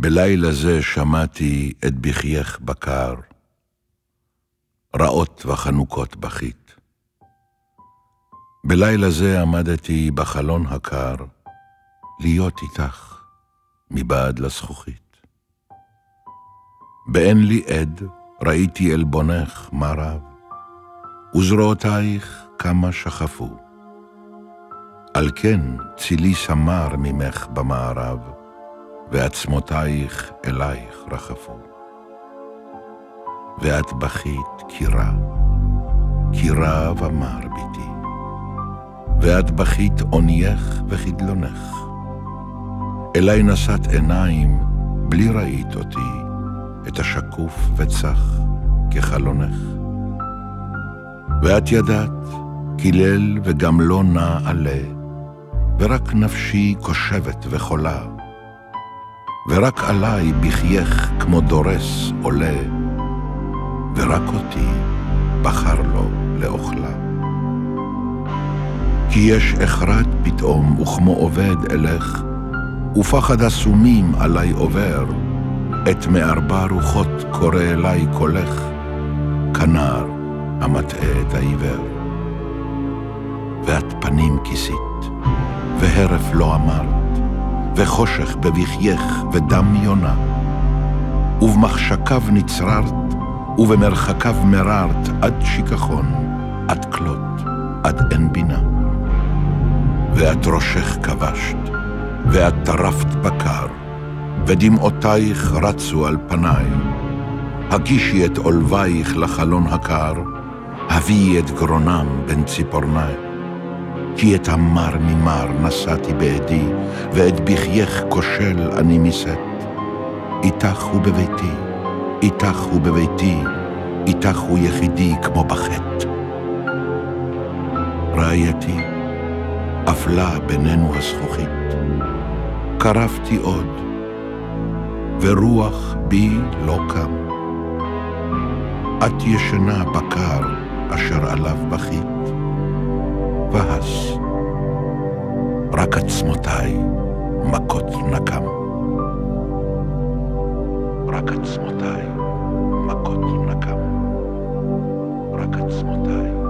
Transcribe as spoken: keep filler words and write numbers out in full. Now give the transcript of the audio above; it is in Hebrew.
בלילה זה שמעתי את בחייך בקר, רעות וחנוכות בכית. בלילה זה עמדתי בחלון הקר, להיות איתך מבעד לזכוכית. באין לי עד ראיתי אלבונך מה רב, וזרועותייך כמה שחפו. על כן צילי סמר ממך במערב, ועצמותייך אלייך רחפו. ואת בכית קירה, קירה ומר ביתי, ואת בכית עונייך וחדלונך. אליי נשאת עיניים בלי ראית אותי, את השקוף וצח כחלונך. ואת ידעת כי ליל וגם לא נעלה, ורק נפשי כושבת וחולה, ורק עליי בחייך כמו דורס עולה, ורק אותי בחר לו לאוכלה. כי יש אחרד פתאום וכמו עובד אלך, ופחד הסומים עליי עובר, את מארבע רוחות קורא אליי קולך, כנר המטעה את העיוור. ואת פנים כיסית, והרף לא אמרת, וחושך בבחייך ודם יונה, ובמחשקיו נצררת, ובמרחקיו מררת, עד שיקחון, עד כלות, עד אין בינה. ואת ראשך כבשת, ואת טרפת בקר, ודמעותייך רצו על פניי. הגישי את עולבייך לחלון הקר, הביאי את גרונם בין ציפורניי. כי את המר ממר נשאתי בעדי, ואת בחייך כושל אני משאת. איתך הוא בביתי, איתך הוא בביתי, איתך הוא יחידי כמו בחטא. רעייתי, אפלה בינינו הזכוכית, קרבתי עוד, ורוח בי לא קם. את ישנה בקר אשר עליו בכית, והס, רק עצמותיי מכות נקם. רק עצמותיי מכות נקם. רק עצמותיי